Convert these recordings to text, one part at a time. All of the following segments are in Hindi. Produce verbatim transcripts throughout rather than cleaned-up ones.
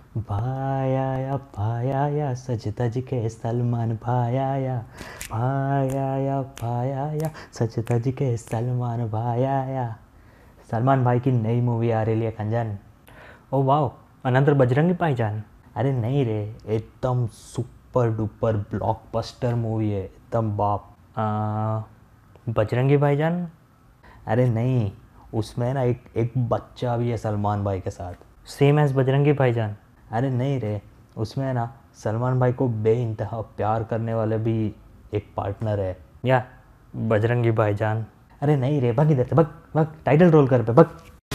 भाई आया भाई आया सज धज के सलमान भाई आया भाई आया भाई आया सज धज के सलमान भाई आया। सलमान भाई की नई मूवी आ रही है खंजन। ओ वाओ, अनंतर बजरंगी भाईजान। अरे नहीं रे, एकदम सुपर डुपर ब्लॉकबस्टर मूवी है एकदम बाप। आ, बजरंगी भाईजान। अरे नहीं, उसमें ना एक एक बच्चा भी है सलमान भाई के साथ, सेम एज बजरंगी भाईजान। अरे नहीं रे, उसमें ना सलमान भाई को बेइंतहा प्यार करने वाले भी एक पार्टनर है या बजरंगी भाईजान। अरे नहीं रे, भग इधर से, भग भग, टाइटल रोल कर पे भग।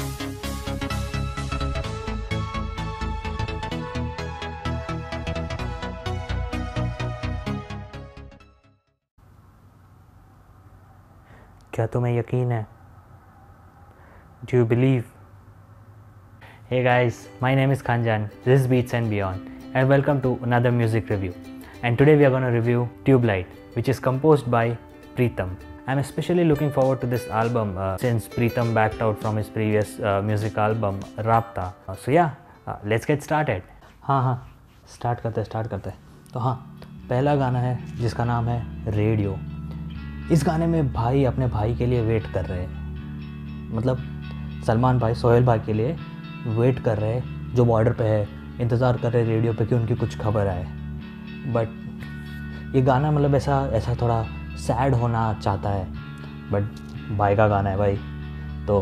क्या तुम्हें यकीन है? Do you believe? Hey guys, my name is Khanjan, this is Beats and Beyond, and welcome to another music review. And today we are going to review Tube Light, which is composed by Pritam. I'm especially looking forward to this album uh, since Pritam backed out from his previous uh, music album Rapta. Uh, so yeah, uh, let's get started. हाँ हाँ, स्टार्ट करते स्टार्ट करते तो हाँ, पहला गाना है जिसका नाम है रेडियो। इस गाने में भाई अपने भाई के लिए वेट कर रहे हैं, मतलब सलमान भाई सोहेल भाई के लिए वेट कर रहे हैं जो बॉर्डर पे है, इंतज़ार कर रहे हैं रेडियो पे कि उनकी कुछ खबर आए। बट ये गाना मतलब ऐसा ऐसा थोड़ा सैड होना चाहता है, बट भाई का गाना है भाई, तो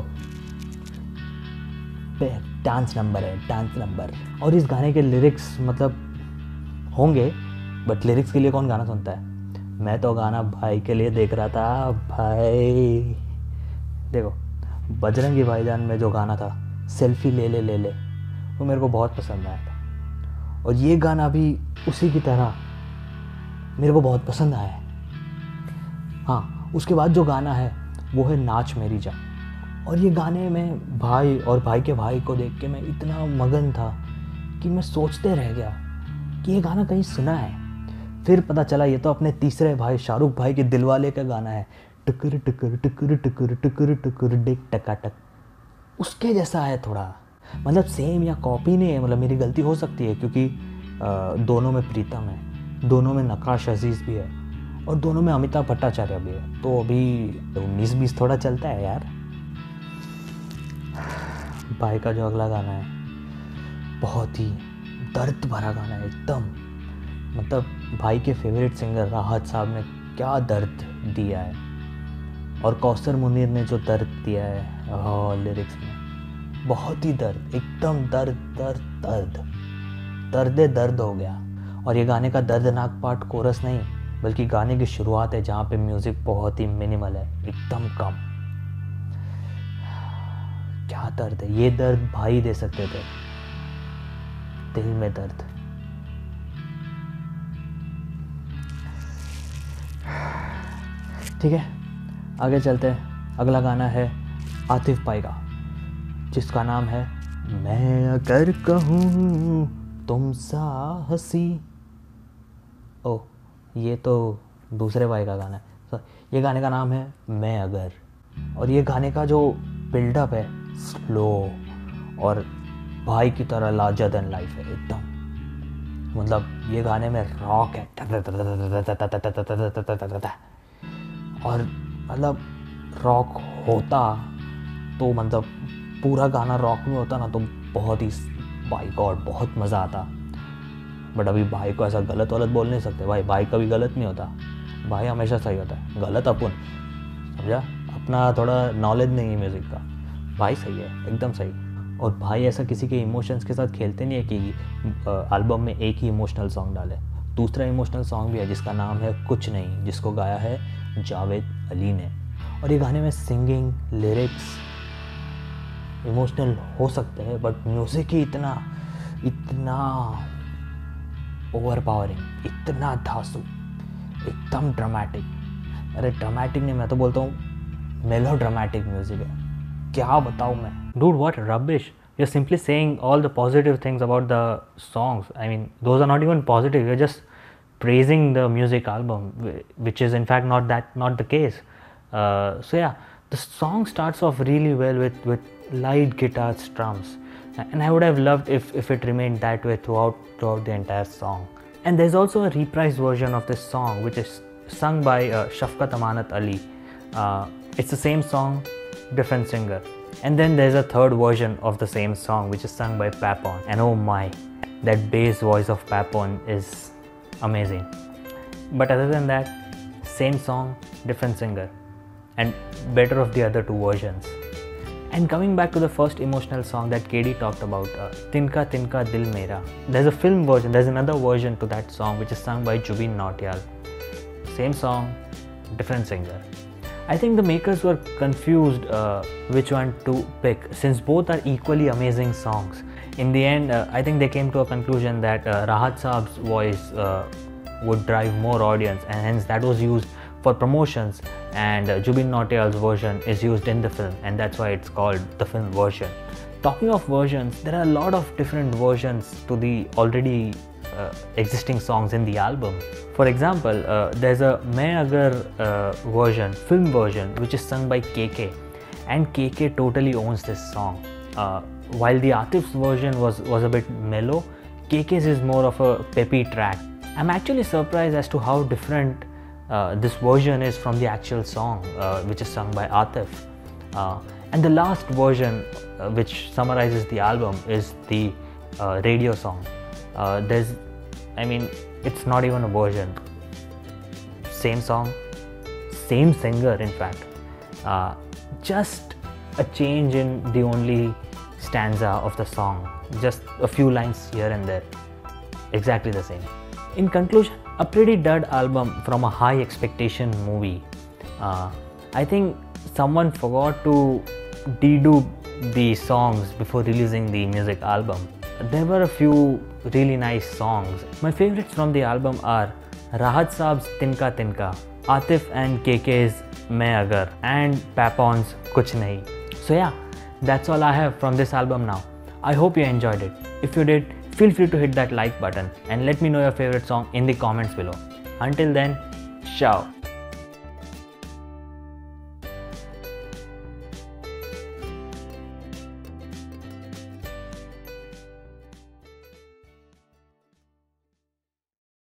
डांस नंबर है, डांस नंबर। और इस गाने के लिरिक्स मतलब होंगे, बट लिरिक्स के लिए कौन गाना सुनता है? मैं तो गाना भाई के लिए देख रहा था भाई। देखो, बजरंगी भाईजान में जो गाना था सेल्फी ले ले ले ले, वो मेरे को बहुत पसंद आया था, और ये गाना भी उसी की तरह मेरे को बहुत पसंद आया है। हाँ, उसके बाद जो गाना है वो है नाच मेरी जान, और ये गाने में भाई और भाई के भाई को देख के मैं इतना मगन था कि मैं सोचते रह गया कि ये गाना कहीं सुना है। फिर पता चला ये तो अपने तीसरे भाई शाहरुख भाई के दिलवाले का गाना है, टुकुर टुकुर टुकुर टुकुर टुकुर टुकुर डिक टकाटक, उसके जैसा है थोड़ा। मतलब सेम या कॉपी नहीं है, मतलब मेरी गलती हो सकती है क्योंकि आ, दोनों में प्रीतम है, दोनों में नक्काश अजीज़ भी है, और दोनों में अमिताभ भट्टाचार्य भी है, तो अभी उन्नीस बीस थोड़ा चलता है यार। भाई का जो अगला गाना है बहुत ही दर्द भरा गाना है एकदम, मतलब भाई के फेवरेट सिंगर राहत साहब ने क्या दर्द दिया है, और कौसर मुनीर ने जो दर्द दिया है लिरिक्स में, बहुत ही दर्द, एकदम दर्द दर्द दर्द दर्दे दर्द हो गया। और ये गाने का दर्दनाक पार्ट कोरस नहीं, बल्कि गाने की शुरुआत है जहाँ पे म्यूज़िक बहुत ही मिनिमल है, एकदम कम। क्या दर्द है, ये दर्द भाई दे सकते थे, दिल में दर्द। ठीक है, आगे चलते हैं। अगला गाना है आतिफ भाई का, जिसका नाम है मैं अगर कहूँ तुम साहसी। ओ, ये तो दूसरे भाई का गाना है। तो ये गाने का नाम है मैं अगर, और ये गाने का जो बिल्डअप है स्लो और भाई की तरह लार्जर देन लाइफ है एकदम। मतलब ये गाने में रॉक है, और मतलब रॉक होता तो मतलब पूरा गाना रॉक में होता ना तो बहुत ही बाई गॉड बहुत मज़ा आता। बट अभी भाई को ऐसा गलत वलत बोल नहीं सकते, भाई भाई कभी गलत नहीं होता, भाई हमेशा सही होता है, गलत अपन, समझा? अपना थोड़ा नॉलेज नहीं है म्यूज़िक का, भाई सही है, एकदम सही। और भाई ऐसा किसी के इमोशंस के साथ खेलते नहीं है कि एल्बम में एक ही इमोशनल सॉन्ग डाले। दूसरा इमोशनल सॉन्ग भी है जिसका नाम है कुछ नहीं, जिसको गाया है जावेद अली ने। और ये गाने में सिंगिंग, लिरिक्स इमोशनल हो सकते हैं, बट म्यूज़िक ही इतना इतना ओवर पावरिंग, इतना धांसू, एकदम ड्रामेटिक। अरे ड्रामेटिक नहीं, मैं तो बोलता हूँ मेलो ड्रामेटिक म्यूज़िक है, क्या बताऊँ मैं। Dude, what rubbish. You're simply saying all the positive things about the songs. I mean, those are not even positive. You're just praising the music album, which is in fact not that not the case. Uh, so yeah, the song starts off really well with with light guitar strums. and I would have loved if, if it remained that way throughout, throughout the entire song. And there's also a reprised version of this song which is sung by uh, Shafqat Amanat Ali. Uh, it's the same song, different singer. And then there's a third version of the same song which is sung by Papon. And oh my, that bass voice of Papon is amazing. But other than that, same song, different singer, and better of the other two versions. And coming back to the first emotional song that K D talked about, uh, Tinka Tinka Dil Mera. There's a film version, there's another version to that song which is sung by Jubin Nautiyal. Same song, different singer. I think the makers were confused uh, which one to pick, since both are equally amazing songs. In the end, uh, I think they came to a conclusion that uh, Rahat Saab's voice uh, would drive more audience, and hence that was used for promotions, and uh, Jubin Nautiyal's version is used in the film, and that's why it's called the film version. Talking of versions, there are a lot of different versions to the already uh, existing songs in the album. For example, uh, there's a Main Agar uh, version, film version, which is sung by K K, and K K totally owns this song. Uh, while the Atif's version was, was a bit mellow, K K's is more of a peppy track. I'm actually surprised as to how different uh, this version is from the actual song, uh, which is sung by Atif. Uh, and the last version, uh, which summarizes the album, is the uh, radio song. Uh, there's, I mean, it's not even a version. Same song, same singer, in fact. Uh, just a change in the only stanza of the song, just a few lines here and there, exactly the same. In conclusion, a pretty dud album from a high expectation movie. Uh, I think someone forgot to dedupe the songs before releasing the music album. There were a few really nice songs. My favorites from the album are Rahat Saab's Tinka Tinka, Atif and K K's Main Agar, and Papon's Kuch Nahi. So yeah, that's all I have from this album now. I hope you enjoyed it. If you did, feel free to hit that like button and let me know your favorite song in the comments below. Until then, ciao.